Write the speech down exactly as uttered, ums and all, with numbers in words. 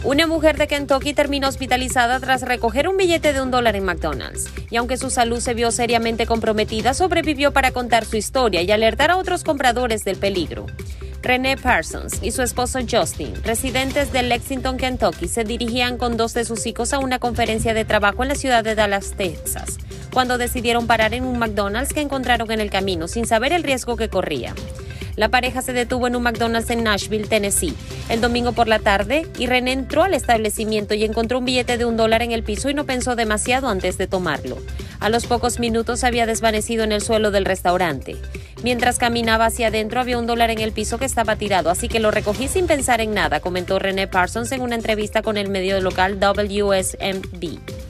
Una mujer de Kentucky terminó hospitalizada tras recoger un billete de un dólar en McDonald's. Y aunque su salud se vio seriamente comprometida, sobrevivió para contar su historia y alertar a otros compradores del peligro. Renee Parsons y su esposo Justin, residentes de Lexington, Kentucky, se dirigían con dos de sus hijos a una conferencia de trabajo en la ciudad de Dallas, Texas, cuando decidieron parar en un McDonald's que encontraron en el camino sin saber el riesgo que corría. La pareja se detuvo en un McDonald's en Nashville, Tennessee, el domingo por la tarde, y René entró al establecimiento y encontró un billete de un dólar en el piso y no pensó demasiado antes de tomarlo. A los pocos minutos se había desvanecido en el suelo del restaurante. Mientras caminaba hacia adentro había un dólar en el piso que estaba tirado, así que lo recogí sin pensar en nada, comentó Renee Parsons en una entrevista con el medio local W S M B.